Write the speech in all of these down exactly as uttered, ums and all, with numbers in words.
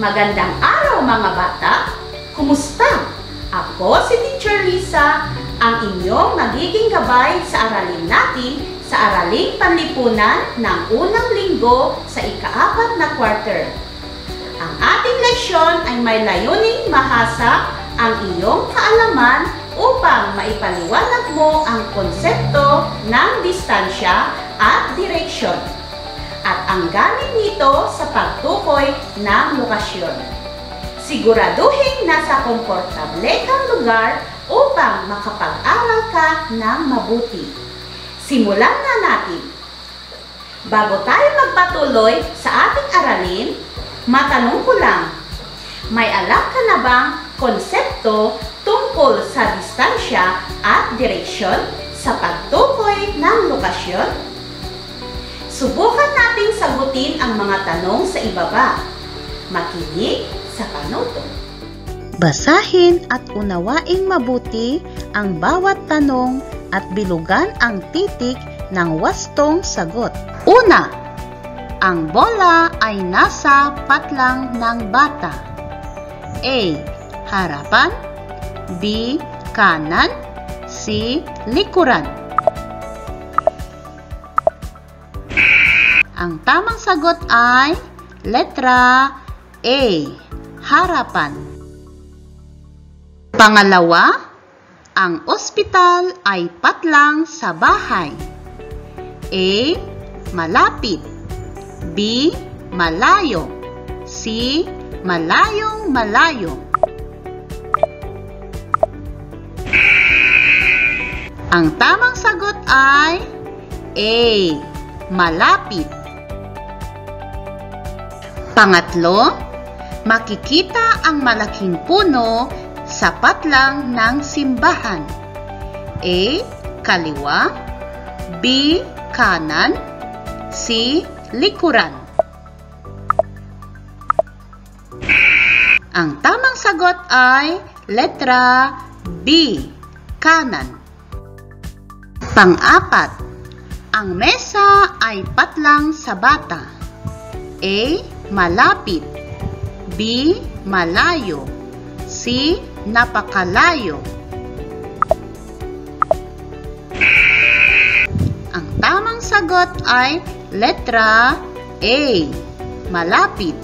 Magandang araw mga bata! Kumusta? Ako si Teacher Lisa, ang inyong magiging gabay sa aralin natin sa Araling Panlipunan ng unang linggo sa ikaapat na quarter. Ang ating leksyon ay may layuning mahasa ang iyong kaalaman upang maipaliwanag mo ang konsepto ng distansya at direksyon at ang gamit nito sa pagtukoy ng lokasyon. Siguraduhin nasa komportable kang lugar upang makapag-aral ka ng mabuti. Simulan na natin. Bago tayo magpatuloy sa ating aralin, matanong ko lang, may alam ka na bang konsepto tungkol sa distansya at direksyon sa pagtukoy ng lokasyon? Subukan nating sagutin ang mga tanong sa ibaba. Makinig sa panuto. Basahin at unawaing mabuti ang bawat tanong at bilugan ang titik ng wastong sagot. Una, ang bola ay nasa patlang ng bata. A. Harapan. B. Kanan. C. Likuran. Ang tamang sagot ay letra A. Harapan. Pangalawa, ang ospital ay patlang sa bahay. A. Malapit. B. Malayo. C. Malayong malayo. Ang tamang sagot ay A. Malapit. Pangatlo, makikita ang malaking puno sa patlang ng simbahan. A. Kaliwa. B. Kanan. C. Likuran. Ang tamang sagot ay letra B. Kanan. Pang-apat, ang mesa ay patlang sa bata. A. Malapit. B. Malayo. C. Napakalayo. Ang tamang sagot ay letra A. Malapit.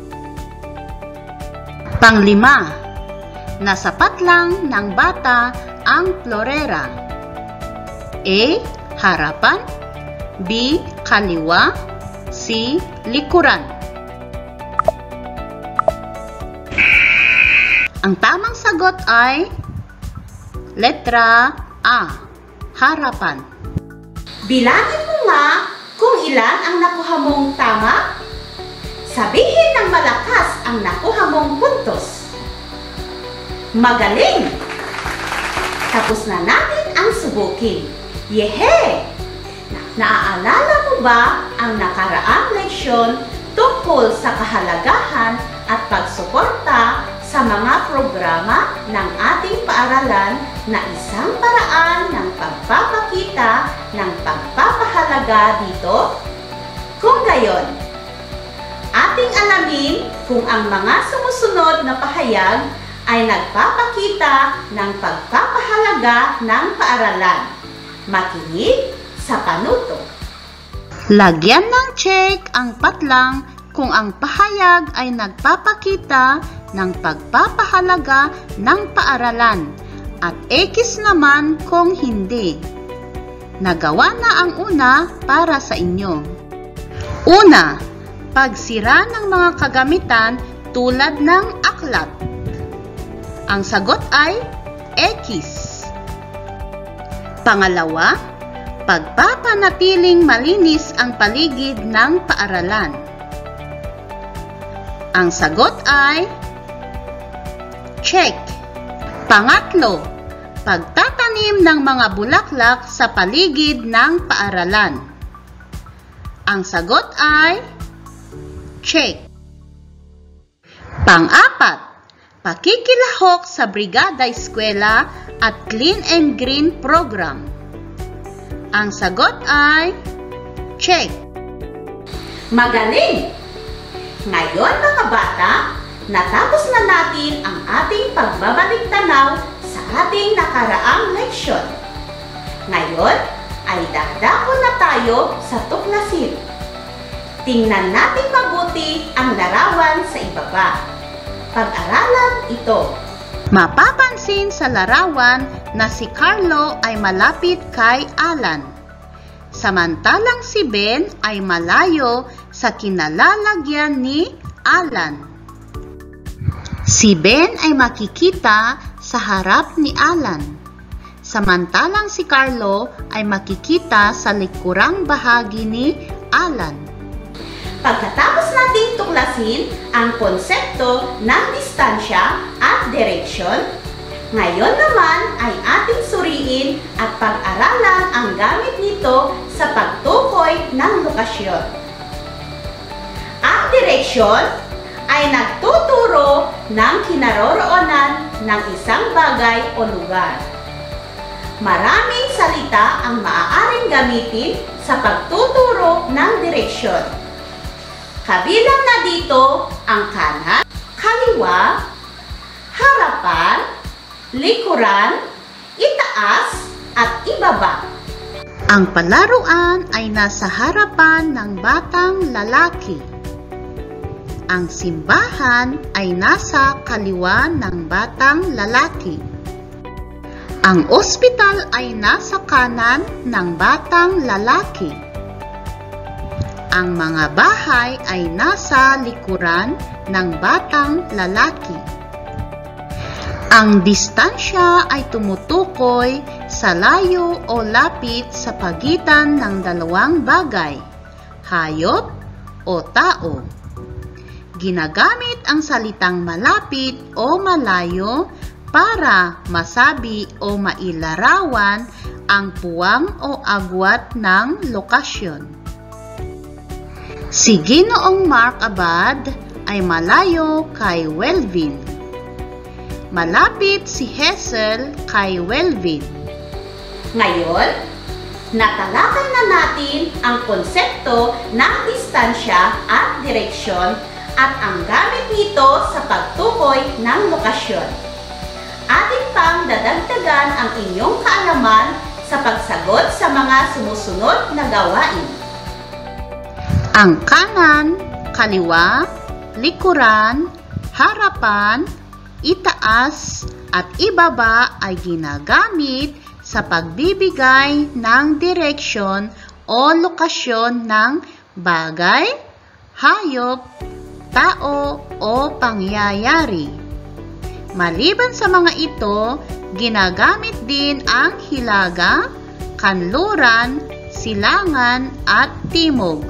Panglima, nasa patlang ng bata ang florera. A. Harapan. B. Kaliwa. C. Likuran. Ang tamang sagot ay letra A. Harapan. Bilangin mo nga kung ilan ang nakuha mong tama. Sabihin ng malakas ang nakuha mong puntos. Magaling! Tapos na natin ang subukin. Yehe! Na naaalala mo ba ang nakaraang leksyon tungkol sa kahalagahan at pagsuporta sa mga programa ng ating paaralan na isang paraan ng pagpapakita ng pagpapahalaga dito? Kung gayon, ating alamin kung ang mga sumusunod na pahayag ay nagpapakita ng pagpapahalaga ng paaralan. Makinig sa panuto. Lagyan ng check ang patlang kung ang pahayag ay nagpapakita ng pagpapahalaga ng paaralan at X naman kung hindi. Nagawa na ang una para sa inyo. Una, pagsira ng mga kagamitan tulad ng aklat. Ang sagot ay X. Pangalawa, pagpapanatiling malinis ang paligid ng paaralan. Ang sagot ay check. Pangatlo, pagtatanim ng mga bulaklak sa paligid ng paaralan. Ang sagot ay check. Pang-apat, pakikilahok sa Brigada Eskwela at Clean and Green Program. Ang sagot ay check. Magaling! Ngayon mga bata, natapos na natin ang ating pagbabalik-tanaw sa ating nakaraang leksyon. Ngayon ay dadako na tayo sa tuklasin. Tingnan natin mabuti ang larawan sa ibaba. Pag-aralan ito. Mapapansin sa larawan na si Carlo ay malapit kay Alan, samantalang si Ben ay malayo sa kinalalagyan ni Alan. Si Ben ay makikita sa harap ni Alan, samantalang si Carlo ay makikita sa likurang bahagi ni Alan. Pagkatapos nating tuklasin ang konsepto ng distansya at direksyon, ngayon naman ay ating suriin at pag-aralan ang gamit nito sa pagtukoy ng lokasyon. Ang direksyon ay nagtuturo ng kinaroroonan ng isang bagay o lugar. Maraming salita ang maaaring gamitin sa pagtuturo ng direksyon. Kabilang na dito ang kanan, kaliwa, harapan, likuran, itaas, at ibaba. Ang palaruan ay nasa harapan ng batang lalaki. Ang simbahan ay nasa kaliwa ng batang lalaki. Ang ospital ay nasa kanan ng batang lalaki. Ang mga bahay ay nasa likuran ng batang lalaki. Ang distansya ay tumutukoy sa layo o lapit sa pagitan ng dalawang bagay, hayop o tao. Ginagamit ang salitang malapit o malayo para masabi o mailarawan ang puwang o agwat ng lokasyon. Si Ginoong Mark Abad ay malayo kay Welvin. Malapit si Hazel kay Welvin. Ngayon, natalakay na natin ang konsepto ng distansya at direksyon at ang gamit nito sa pagtukoy ng lokasyon. Atin pang dadagdagan ang inyong kaalaman sa pagsagot sa mga sumusunod na gawain. Ang kanan, kaliwa, likuran, harapan, itaas, at ibaba ay ginagamit sa pagbibigay ng direksyon o lokasyon ng bagay, hayop, tao o pangyayari. Maliban sa mga ito, ginagamit din ang hilaga, kanluran, silangan at timog.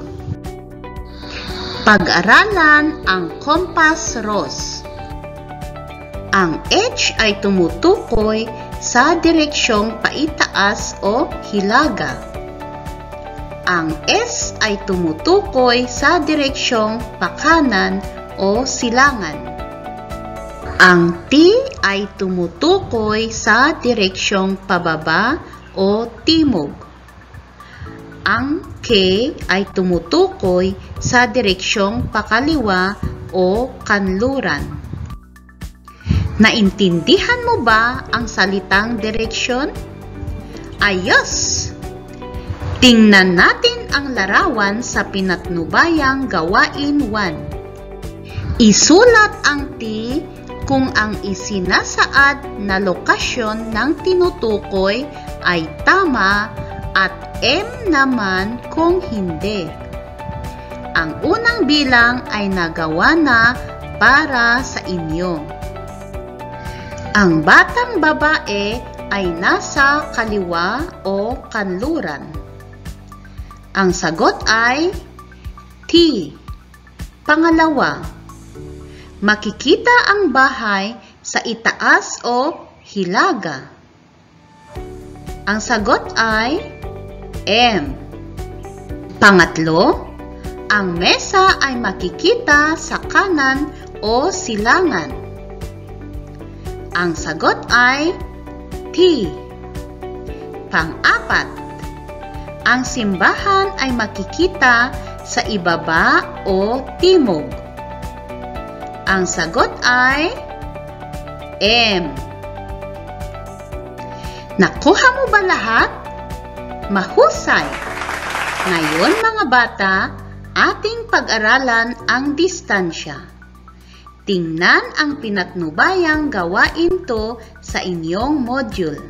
Pag-aralan ang compass rose. Ang H ay tumutukoy sa direksyong paitaas o hilaga. Ang S ay tumutukoy sa direksyong pakanan o silangan. Ang T ay tumutukoy sa direksyong pababa o timog. Ang K ay tumutukoy sa direksyong pakaliwa o kanluran. Naintindihan mo ba ang salitang direksyon? Ayos! Tingnan natin ang larawan sa pinatnubayang gawain one. Isulat ang T kung ang isinasaad na lokasyon ng tinutukoy ay tama at M naman kung hindi. Ang unang bilang ay nagawa na para sa inyo. Ang batang babae ay nasa kaliwa o kanluran. Ang sagot ay T. Pangalawa, makikita ang bahay sa itaas o hilaga. Ang sagot ay M. Pangatlo, ang mesa ay makikita sa kanan o silangan. Ang sagot ay T. Pang-apat, ang simbahan ay makikita sa ibaba o timog. Ang sagot ay M. Nakuha mo ba lahat? Mahusay! Ngayon mga bata, ating pag-aralan ang distansya. Tingnan ang pinatnubayang gawain to sa inyong module.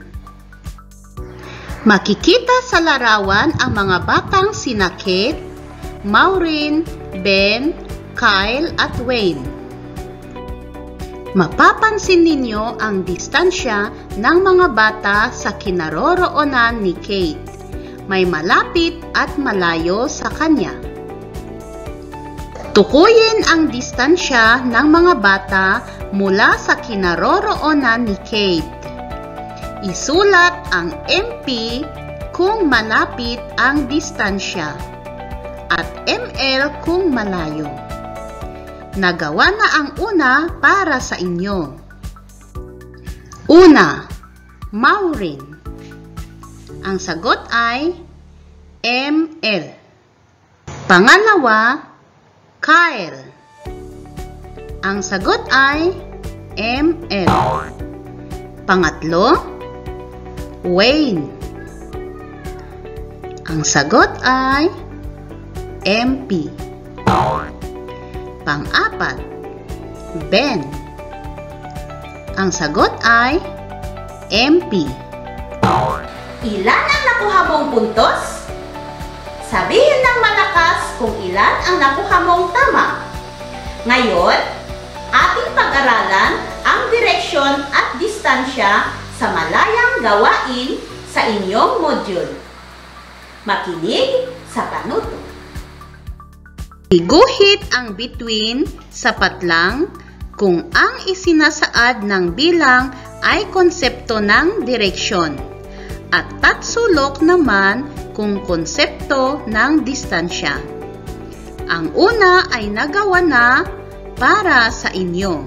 Makikita sa larawan ang mga batang sina Kate, Maureen, Ben, Kyle at Wayne. Mapapansin ninyo ang distansya ng mga bata sa kinaroroonan ni Kate. May malapit at malayo sa kanya. Tukuyin ang distansya ng mga bata mula sa kinaroroonan ni Kate. Isulat ang M P kung malapit ang distansya at M L kung malayo. Nagawa na ang una para sa inyo. Una, Maureen. Ang sagot ay M L. Pangalawa, Kyle. Ang sagot ay M L. Pangatlo, Wayne. Ang sagot ay M P. Pang-apat, Ben. Ang sagot ay M P. Ilan ang nakuha mong puntos? Sabihin ng malakas kung ilan ang nakuha mong tama. Ngayon, ating pag-aralan ang direksyon at distansya sa malayang gawain sa inyong module. Makinig sa panuto. Iguhit ang between sapat lang kung ang isinasaad ng bilang ay konsepto ng direksyon at tatsulok naman kung konsepto ng distansya. Ang una ay nagawa na para sa inyo.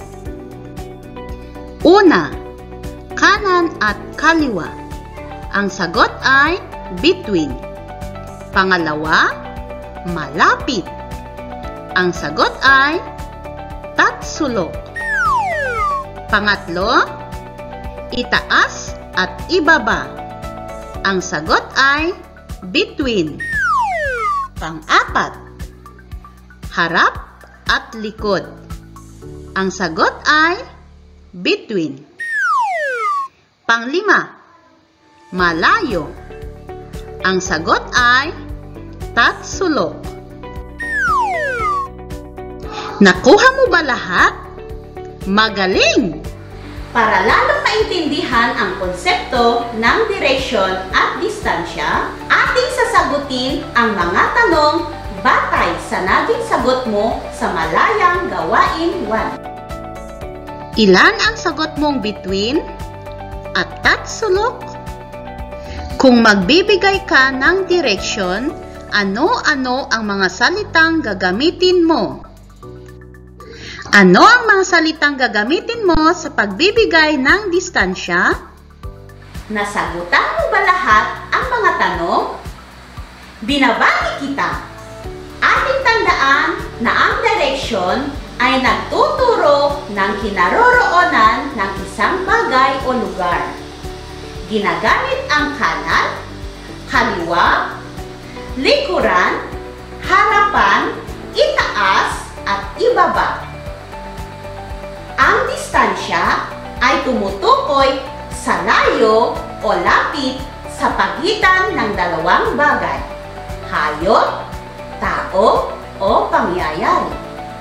Una, kanan at kaliwa. Ang sagot ay between. Pangalawa, malapit. Ang sagot ay tatsulok. Pangatlo, itaas at ibaba. Ang sagot ay between. Pang-apat, harap at likod. Ang sagot ay between. Panglima, malayo. Ang sagot ay tatsulok. Nakuha mo ba lahat? Magaling! Para lalong maintindihan ang konsepto ng direksyon at distansya, ating sasagutin ang mga tanong batay sa naging sagot mo sa malayang gawain one. Ilan ang sagot mong between at tatsulok? Kung magbibigay ka ng direksyon, ano-ano ang mga salitang gagamitin mo? Ano ang mga salitang gagamitin mo sa pagbibigay ng distansya? Nasagutan mo ba lahat ang mga tanong? Binabati kita! Ating tandaan na ang direksyon ay nagtuturo ng kinaroroonan ng isang bagay o lugar. Ginagamit ang kanan, kaliwa, likuran, harapan, itaas at ibaba. Ang distansya ay tumutukoy sa layo o lapit sa pagitan ng dalawang bagay, hayop, tao o pangyayari.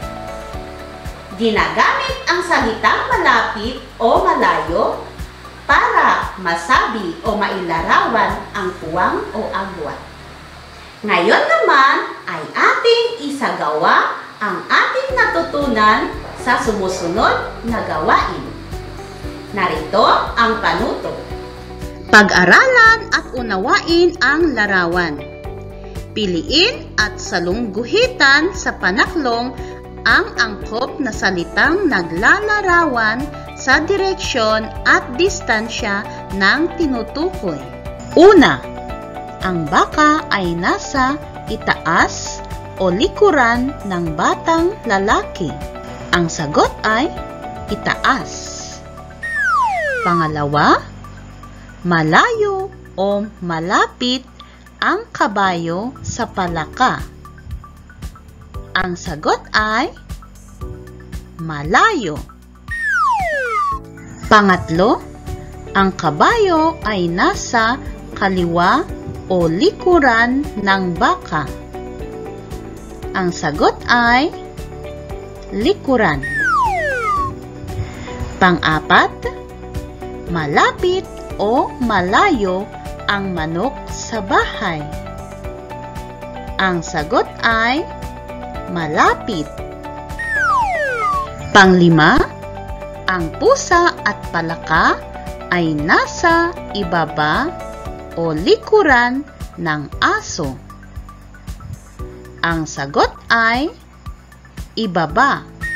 Ginagamit ang salitang malapit o malayo para masabi o mailarawan ang puwang o agwat. Ngayon naman ay ating isagawa ang ating natutunan sa sumusunod na gawain. Narito ang panuto. Pag-aralan at unawain ang larawan. Piliin at salungguhitan sa panaklong ang angkop na salitang naglalarawan sa direksyon at distansya ng tinutukoy. Una, ang baka ay nasa itaas o likuran ng batang lalaki. Ang sagot ay itaas. Pangalawa, malayo o malapit ang kabayo sa palaka. Ang sagot ay malayo. Pangatlo, ang kabayo ay nasa kaliwa o likuran ng baka. Ang sagot ay likuran. Pang-apat, malapit o malayo ang manok sa bahay. Ang sagot ay malapit. Panglima, ang pusa at palaka ay nasa ibaba o likuran ng aso. Ang sagot ay ibaba.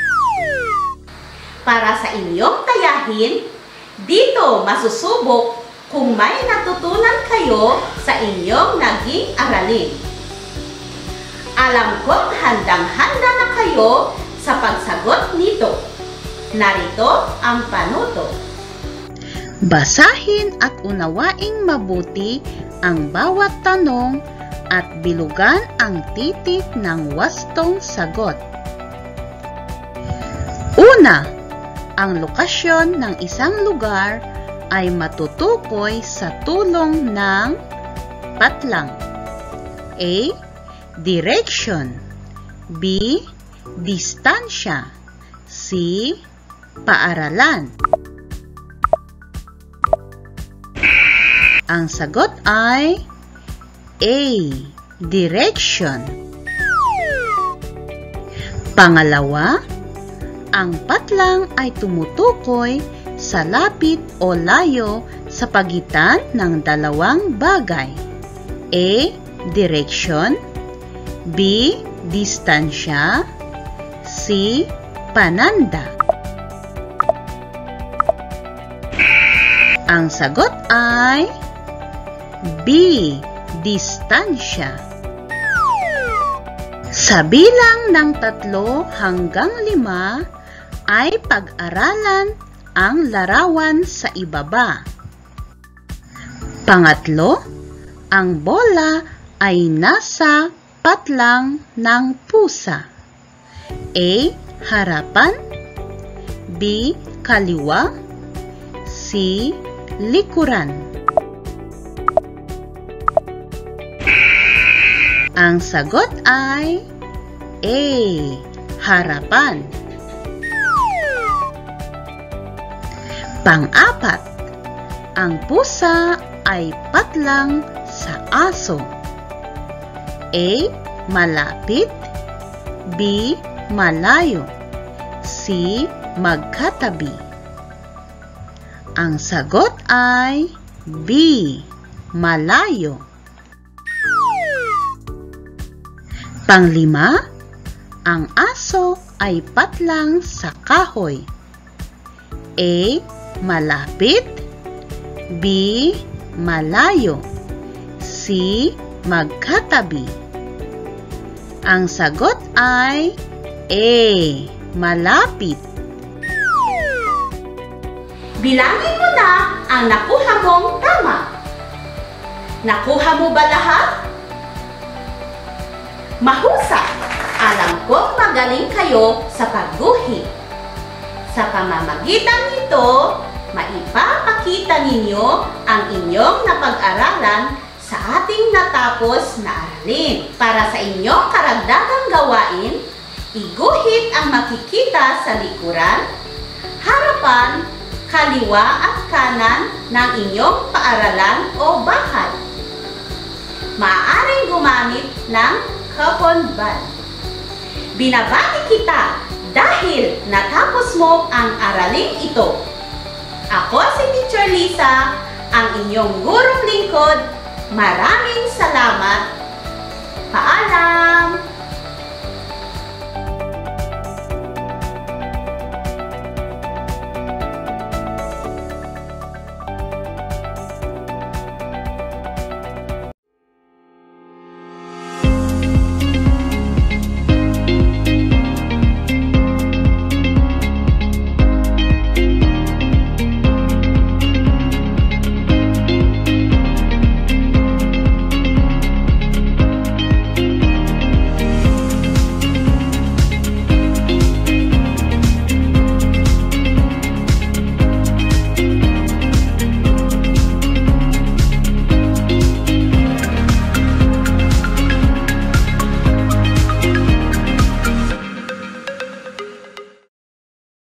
Para sa inyong tayahin, dito masusubok kung may natutunan kayo sa inyong naging aralin. Alam kong handang-handa na kayo sa pagsagot nito. Narito ang panuto. Basahin at unawaing mabuti ang bawat tanong at bilugan ang titik ng wastong sagot. Una, ang lokasyon ng isang lugar ay matutukoy sa tulong ng patlang. A. Direction. B. Distansya. C. Paaralan. Ang sagot ay A. Direction. Pangalawa, ang patlang ay tumutukoy sa lapit o layo sa pagitan ng dalawang bagay. A. Direction. B. Distansya. C. Pananda. Ang sagot ay B. Distansya. Sa bilang ng tatlo hanggang lima ay pag-aralan ang larawan sa ibaba. Pangatlo, ang bola ay nasa patlang ng pusa. A. Harapan. B. Kaliwa. C. Likuran. Ang sagot ay A. Harapan. Pang-apat, ang pusa ay patlang sa aso. A. Malapit. B. Malayo. C. Magkatabi. Ang sagot ay B. Malayo. Panglima, ang aso ay patlang sa kahoy. A. Malapit. B. Malayo. C. Magkatabi. Ang sagot ay A. Malapit. Bilangin mo na ang nakuha mong tama. Nakuha mo ba lahat? Mahusay! Alam kong magaling kayo sa pagguhit. Sa pamamagitan nito, maipapakita ninyo ang inyong napag-aralan sa ating natapos na aralin. Para sa inyong karagdagang gawain, iguhit ang makikita sa likuran, harapan, kaliwa at kanan ng inyong paaralan o bahay. Maaaring gumamit ng cotton bud. Binabati kita dahil natapos mo ang araling ito. Ako si Teacher Lisa, ang inyong gurong lingkod. Maraming salamat. Paalam!